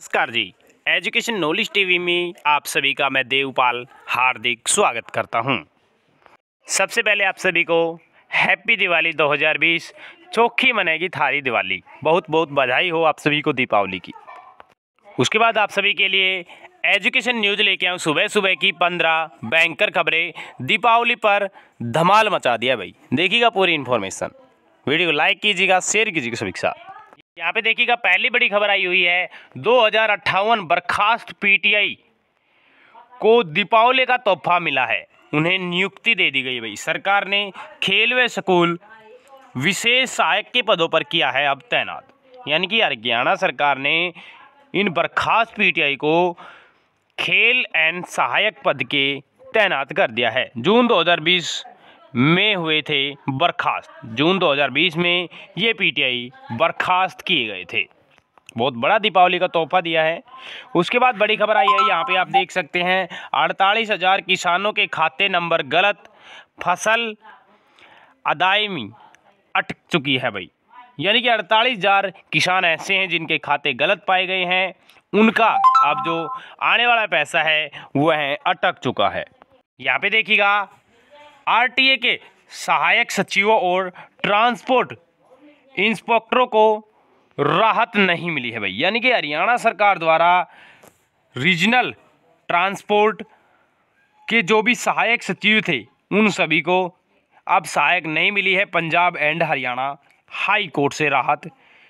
नमस्कार जी। Education knowledge TV में आप सभी का मैं देवपाल हार्दिक स्वागत करता हूं। सबसे पहले आप सभी को हैप्पी दिवाली 2020। चौखी मनेगी थारी दिवाली। बहुत बहुत बधाई हो आप सभी को दीपावली की। उसके बाद आप सभी के लिए एजुकेशन न्यूज़ लेके आऊँ सुबह सुबह की 15 बैंकर खबरें। दीपावली पर धमाल मचा दिया भाई। देखिएगा पूरी इन्फॉर्मेशन। वीडियो को लाइक कीजिएगा, शेयर कीजिएगा सभी के साथ। यहाँ पे देखिएगा पहली बड़ी खबर आई हुई है 2058 बर्खास्त पीटीआई को दीपावली का तोहफा मिला है। उन्हें नियुक्ति दे दी गई भाई। सरकार ने खेल व स्कूल विशेष सहायक के पदों पर किया है अब तैनात। यानी कि हरियाणा सरकार ने इन बर्खास्त पीटीआई को खेल एंड सहायक पद के तैनात कर दिया है। जून 2020 में हुए थे बर्खास्त। जून 2020 में ये पीटीआई बर्खास्त किए गए थे। बहुत बड़ा दीपावली का तोहफा दिया है। उसके बाद बड़ी खबर आई है, यहाँ पे आप देख सकते हैं 48,000 किसानों के खाते नंबर गलत, फसल अदायगी अटक चुकी है भाई। यानी कि 48,000 किसान ऐसे हैं जिनके खाते गलत पाए गए हैं। उनका अब जो आने वाला पैसा है वह अटक चुका है। यहाँ पे देखिएगा आरटीए के सहायक सचिवों और ट्रांसपोर्ट इंस्पेक्टरों को राहत नहीं मिली है भाई। यानी कि हरियाणा सरकार द्वारा रीजनल ट्रांसपोर्ट के जो भी सहायक सचिव थे उन सभी को अब सहायक नहीं मिली है। Punjab and Haryana high court से राहत।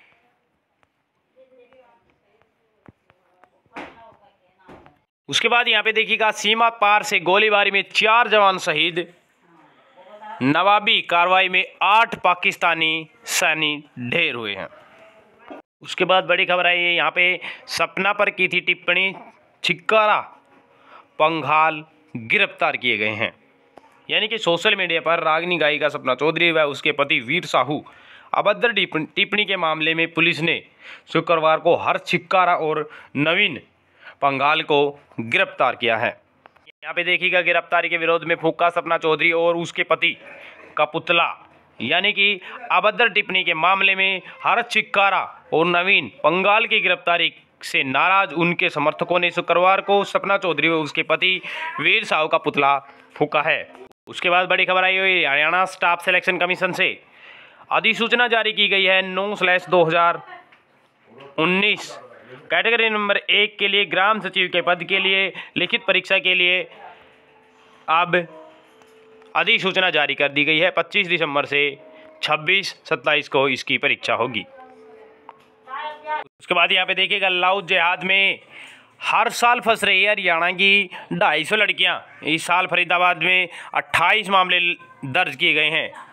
उसके बाद यहाँ पे देखिएगा सीमा पार से गोलीबारी में 4 जवान शहीद। नवाबी कार्रवाई में 8 पाकिस्तानी सैनिक ढेर हुए हैं। उसके बाद बड़ी खबर आई है, यहाँ पे सपना पर की थी टिप्पणी, छिक्कारा पंघाल गिरफ्तार किए गए हैं। यानी कि सोशल मीडिया पर रागिनी गायिका सपना चौधरी व उसके पति वीर साहू अभद्र टिप्पणी के मामले में पुलिस ने शुक्रवार को हर्ष छिक्कारा और नवीन पंघाल को गिरफ्तार किया है। यहाँ पे देखिएगा गिरफ्तारी के विरोध में फूंका सपना चौधरी और उसके पति का पुतला। यानी कि अभद्र टिप्पणी के मामले में हर्ष छिक्कारा और नवीन पंघाल की गिरफ्तारी से नाराज उनके समर्थकों ने शुक्रवार को सपना चौधरी और उसके पति वीर साहू का पुतला फूंका है। उसके बाद बड़ी खबर आई हुई हरियाणा स्टाफ सिलेक्शन कमीशन से अधिसूचना जारी की गई है। 9/2019 कैटेगरी नंबर 1 के लिए ग्राम सचिव के पद के लिए लिखित परीक्षा के लिए अब अधिसूचना जारी कर दी गई है। 25 दिसंबर से 26-27 को इसकी परीक्षा होगी। उसके बाद यहाँ पे देखिएगा लव जिहाद में हर साल फंस रही है हरियाणा की 250 लड़कियाँ। इस साल फरीदाबाद में 28 मामले दर्ज किए गए हैं।